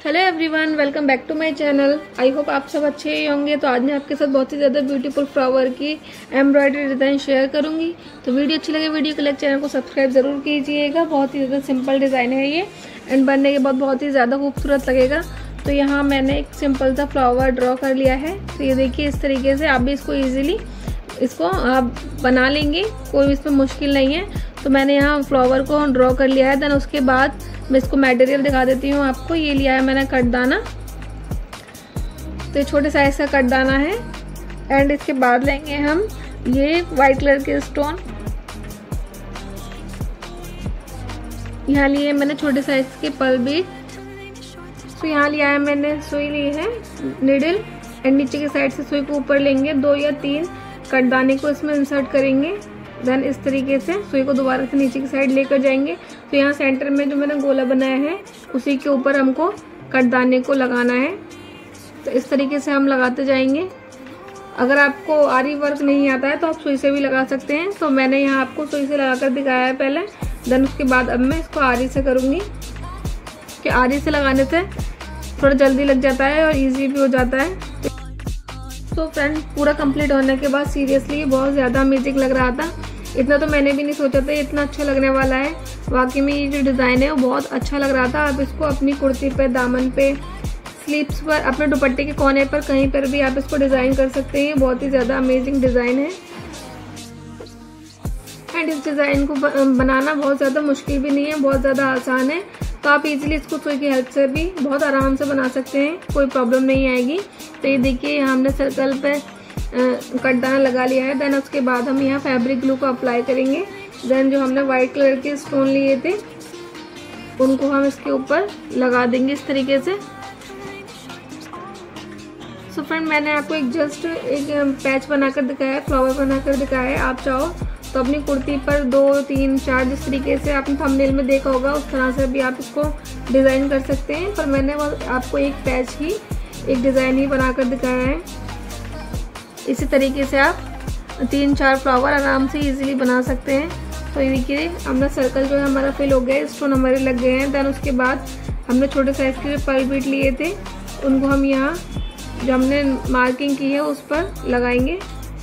Hello everyone, welcome back to my channel. I hope आप सब अच्छे ही होंगे। तो आज मैं आपके साथ बहुत ही ज़्यादा ब्यूटीफुल फ्लावर की एम्ब्रॉयडरी डिज़ाइन शेयर करूंगी। तो वीडियो अच्छी लगे वीडियो को लाइक, चैनल को सब्सक्राइब जरूर कीजिएगा। बहुत ही ज़्यादा सिंपल डिज़ाइन है ये एंड बनने के बाद बहुत ही ज़्यादा खूबसूरत लगेगा। तो यहाँ मैंने एक सिंपल सा फ्लावर ड्रॉ कर लिया है। तो ये देखिए, इस तरीके से आप भी इसको ईजिली आप बना लेंगे, कोई इसमें मुश्किल नहीं है। तो मैंने यहाँ फ्लावर को ड्रॉ कर लिया है। देन उसके बाद मैं इसको मटेरियल दिखा देती हूँ आपको। ये लिया है मैंने कटदाना, तो ये छोटे साइज का कटदाना है। एंड इसके बाद लेंगे हम ये वाइट कलर के स्टोन। यहाँ लिए मैंने छोटे साइज के पर्ल बीड। तो यहाँ लिया है मैंने सुई ली है निडल, एंड नीचे की साइड से सुई को ऊपर लेंगे, 2 या 3 कटदाने को इसमें इंसर्ट करेंगे। देन इस तरीके से सुई को दोबारा से नीचे की साइड लेकर जाएंगे। तो यहाँ सेंटर में जो मैंने गोला बनाया है उसी के ऊपर हमको कटदाने को लगाना है। तो इस तरीके से हम लगाते जाएंगे। अगर आपको आरी वर्क नहीं आता है तो आप सुई से भी लगा सकते हैं। तो मैंने यहाँ आपको सुई से लगाकर दिखाया है पहले। देन उसके बाद अब मैं इसको आरी से करूँगी, कि आरी से लगाने से थोड़ा जल्दी लग जाता है और ईजी भी हो जाता है। तो फ्रेंड, पूरा कंप्लीट होने के बाद सीरियसली बहुत ज़्यादा अमेजिंग लग रहा था। इतना तो मैंने भी नहीं सोचा था इतना अच्छा लगने वाला है। वाकई में ये जो डिज़ाइन है वो बहुत अच्छा लग रहा था। आप इसको अपनी कुर्ती पे, दामन पे, स्लीव्स पर, अपने दुपट्टे के कोने पर, कहीं पर भी आप इसको डिज़ाइन कर सकते हैं। बहुत ही ज़्यादा अमेजिंग डिज़ाइन है एंड इस डिज़ाइन को बनाना बहुत ज़्यादा मुश्किल भी नहीं है, बहुत ज़्यादा आसान है। तो आप इजीली इसको सुई की हेल्प से भी बहुत आराम से बना सकते हैं, कोई प्रॉब्लम नहीं आएगी। तो ये देखिए, यहाँ हमने सर्कल पे कटदाना लगा लिया है। देन उसके बाद हम यहाँ फैब्रिक ग्लू को अप्लाई करेंगे। देन जो हमने व्हाइट कलर के स्टोन लिए थे उनको हम इसके ऊपर लगा देंगे इस तरीके से। सो फ्रेंड, मैंने आपको एक पैच बनाकर दिखाया है, फ्लावर बनाकर दिखाया है। आप चाहो तो अपनी कुर्ती पर 2, 3, 4 जिस तरीके से आपने थंबनेल में देखा होगा उस तरह से भी आप इसको डिज़ाइन कर सकते हैं। पर मैंने आपको एक पैच ही, एक डिज़ाइन ही बनाकर दिखाया है। इसी तरीके से आप 3-4 फ्लावर आराम से इजीली बना सकते हैं। तो ये देखिए, हमने सर्कल जो है हमारा फिल हो गया, स्टोन हमारे लग गए हैं। देन उसके बाद हमने छोटे साइज के पर्ल बीट लिए थे, उनको हम यहाँ जो हमने मार्किंग की है उस पर लगाएंगे।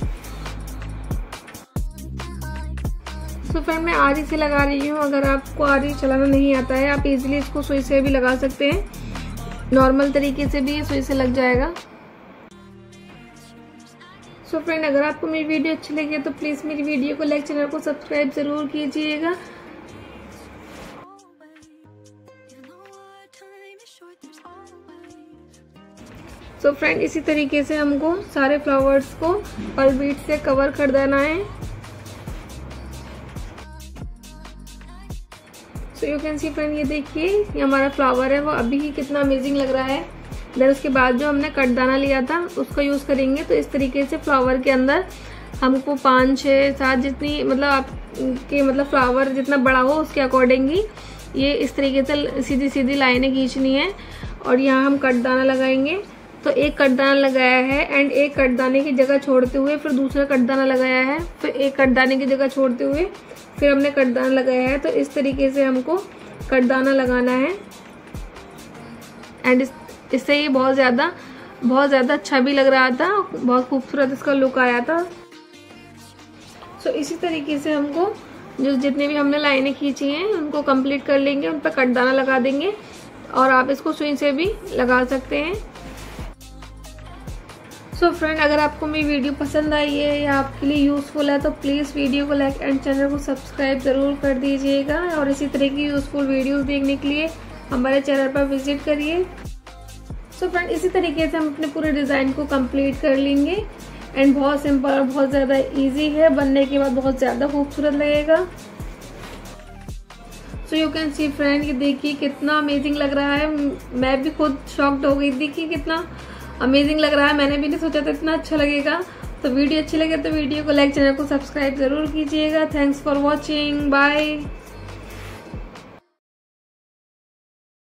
तो फ्रेंड, मैं आरी से लगा रही हूँ। अगर आपको आरी चलाना नहीं आता है आप इजीली इसको सुई से भी लगा सकते हैं। नॉर्मल तरीके से भी ये सुई से लग जाएगा। सो फ्रेंड, अगर आपको मेरी वीडियो अच्छी लगी तो प्लीज़ मेरी वीडियो को लाइक, चैनल को सब्सक्राइब जरूर कीजिएगा। सो फ्रेंड, इसी तरीके से हमको सारे फ्लावर्स को पर्ल बीट से कवर कर देना है। So you can see friend, ये देखिए, ये हमारा फ्लावर है वो अभी ही कितना अमेजिंग लग रहा है। देन उसके बाद जो हमने कटदाना लिया था उसका यूज करेंगे। तो इस तरीके से फ्लावर के अंदर हमको 5, 6, 7 जितनी मतलब फ्लावर जितना बड़ा हो उसके अकॉर्डिंग ही ये इस तरीके से सीधी सीधी लाइनें खींचनी है। और यहाँ हम कटदाना लगाएंगे। तो एक कटदाना लगाया है एंड एक कटदाने की जगह छोड़ते हुए फिर दूसरा कटदाना लगाया है, फिर एक कटदाने की जगह छोड़ते हुए फिर हमने कटदाना लगाया है। तो इस तरीके से हमको कटदाना लगाना है एंड इससे ये बहुत ज़्यादा अच्छा भी लग रहा था, बहुत खूबसूरत इसका लुक आया था। सो इसी तरीके से हमको जितने भी हमने लाइनें खींची हैं उनको कंप्लीट कर लेंगे, उन पर कटदाना लगा देंगे और आप इसको सुई से भी लगा सकते हैं। सो फ्रेंड, अगर आपको मेरी वीडियो पसंद आई है या आपके लिए यूज़फुल है तो प्लीज़ वीडियो को लाइक एंड चैनल को सब्सक्राइब ज़रूर कर दीजिएगा। और इसी तरह की यूज़फुल वीडियोस देखने के लिए हमारे चैनल पर विजिट करिए। सो फ्रेंड, इसी तरीके से हम अपने पूरे डिज़ाइन को कंप्लीट कर लेंगे एंड बहुत सिंपल और बहुत ज़्यादा इजी है। बनने के बाद बहुत ज़्यादा खूबसूरत लगेगा। So you can see friend, ये देखिए कितना अमेजिंग लग रहा है। मैं भी खुद शॉक्ड हो गई थी कि कितना अमेजिंग लग रहा है। मैंने भी नहीं सोचा था इतना अच्छा लगेगा। तो वीडियो अच्छी लगे तो वीडियो को लाइक, चैनल को सब्सक्राइब जरूर कीजिएगा। Thanks for watching, bye.